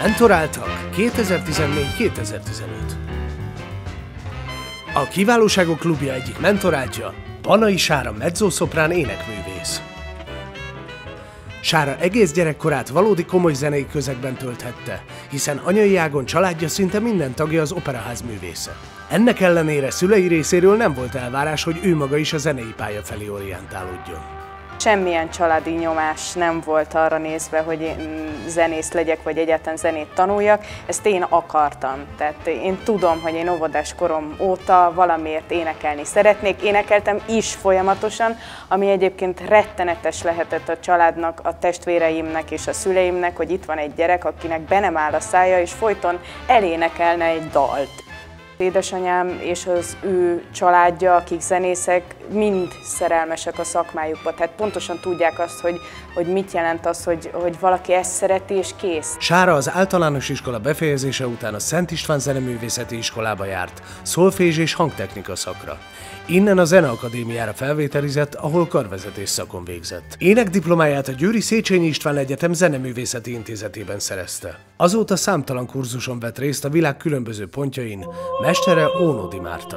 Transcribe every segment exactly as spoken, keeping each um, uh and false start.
Mentoráltak kétezer-tizennégy kétezer-tizenöt. A Kiválóságok Klubja egyik mentoráltja Banai Sára mezzoszoprán énekművész. Sára egész gyerekkorát valódi komoly zenei közegben tölthette, hiszen anyai ágon családja szinte minden tagja az operaház művésze. Ennek ellenére szülei részéről nem volt elvárás, hogy ő maga is a zenei pálya felé orientálódjon. Semmilyen családi nyomás nem volt arra nézve, hogy én zenész legyek, vagy egyáltalán zenét tanuljak. Ezt én akartam. Tehát én tudom, hogy én óvodás korom óta valamiért énekelni szeretnék. Énekeltem is folyamatosan, ami egyébként rettenetes lehetett a családnak, a testvéreimnek és a szüleimnek, hogy itt van egy gyerek, akinek be nem áll a szája, és folyton elénekelne egy dalt. Édesanyám és az ő családja, akik zenészek, mind szerelmesek a szakmájukba, tehát pontosan tudják azt, hogy, hogy mit jelent az, hogy, hogy valaki ezt szereti és kész. Sára az általános iskola befejezése után a Szent István Zeneművészeti Iskolába járt, szolfézs és hangtechnika szakra. Innen a Zeneakadémiára felvételizett, ahol karvezetés szakon végzett. Énekdiplomáját a Győri Széchenyi István Egyetem Zeneművészeti Intézetében szerezte. Azóta számtalan kurzuson vett részt a világ különböző pontjain, mestere Ónodi Márta.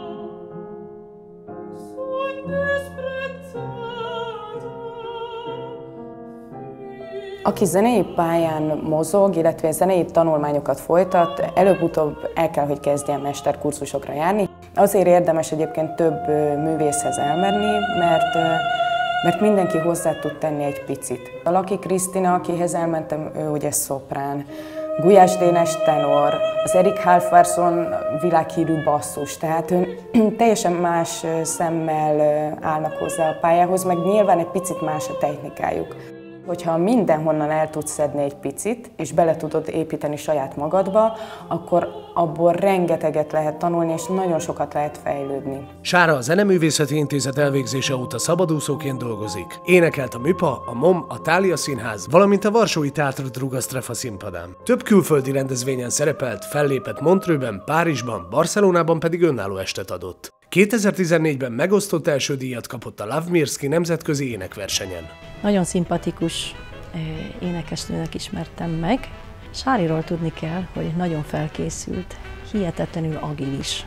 Aki zenei pályán mozog, illetve zenei tanulmányokat folytat, előbb-utóbb el kell, hogy kezdjen mesterkurzusokra járni. Azért érdemes egyébként több művészhez elmenni, mert, mert mindenki hozzá tud tenni egy picit. A Laki Krisztina, akihez elmentem, ő ugye szoprán. Gulyás Dénes tenor, az Erik Halfvarsson világhírű basszus, tehát teljesen más szemmel állnak hozzá a pályához, meg nyilván egy picit más a technikájuk. Hogyha mindenhonnan el tudsz szedni egy picit, és bele tudod építeni saját magadba, akkor abból rengeteget lehet tanulni, és nagyon sokat lehet fejlődni. Sára a Zeneművészeti Intézet elvégzése óta szabadúszóként dolgozik. Énekelt a Műpa, a MOM, a Thália Színház, valamint a Varsói Teatr Druga Strefa színpadán. Több külföldi rendezvényen szerepelt, fellépett Montreuxben, Párizsban, Barcelonában pedig önálló estet adott. kétezer-tizennégyben megosztott első díjat kapott a Love Mirski nemzetközi énekversenyen. Nagyon szimpatikus énekesnőnek ismertem meg. Sáriról tudni kell, hogy nagyon felkészült, hihetetlenül agilis.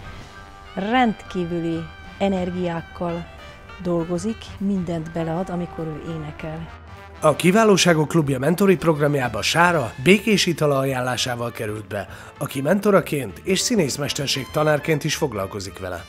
Rendkívüli energiákkal dolgozik, mindent belead, amikor ő énekel. A Kiválóságok Klubja mentori programjába Sára Békés Itala ajánlásával került be, aki mentoraként és színészmesterség tanárként is foglalkozik vele.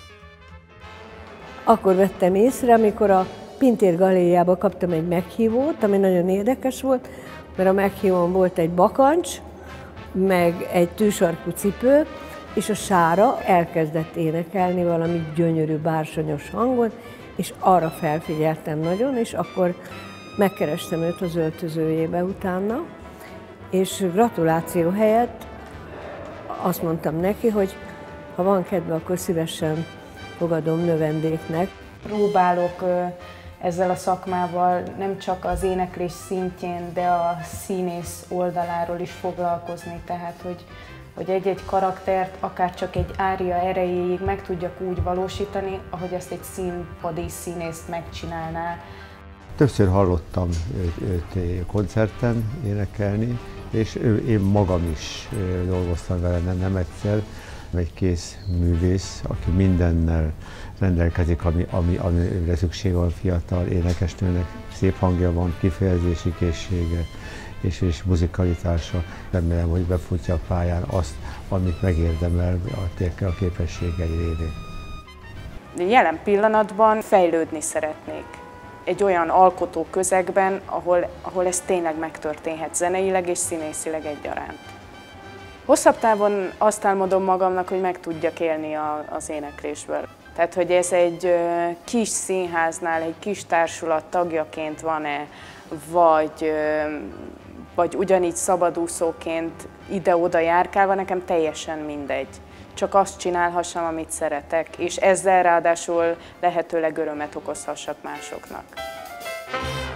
Akkor vettem észre, amikor a Pintér Galériába kaptam egy meghívót, ami nagyon érdekes volt, mert a meghívón volt egy bakancs, meg egy tűsarkú cipő, és a Sára elkezdett énekelni valami gyönyörű, bársonyos hangon, és arra felfigyeltem nagyon, és akkor megkerestem őt az öltözőjébe utána, és gratuláció helyett azt mondtam neki, hogy ha van kedve, akkor szívesen fogadom növendéknek. Próbálok ezzel a szakmával nem csak az éneklés szintjén, de a színész oldaláról is foglalkozni, tehát hogy hogy egy-egy karaktert akár csak egy ária erejéig meg tudjak úgy valósítani, ahogy ezt egy színpadi színészt megcsinálná. Többször hallottam őt koncerten énekelni, és én magam is dolgoztam vele nem egyszer. Egy kész művész, aki mindennel rendelkezik, ami, ami, amire szükség van fiatal énekesnőnek. Szép hangja van, kifejezési készsége és, és muzikalitása. Remélem, hogy befutja a pályán azt, amit megérdemel a, a képességei révén. Jelen pillanatban fejlődni szeretnék. Egy olyan alkotó közegben, ahol, ahol ez tényleg megtörténhet zeneileg és színészileg egyaránt. Hosszabb távon azt álmodom magamnak, hogy meg tudjak élni a, az éneklésből. Tehát, hogy ez egy kis színháznál, egy kis társulat tagjaként van-e, vagy, vagy ugyanígy szabadúszóként ide-oda járkálva, nekem teljesen mindegy. Csak azt csinálhassam, amit szeretek, és ezzel ráadásul lehetőleg örömet okozhassak másoknak.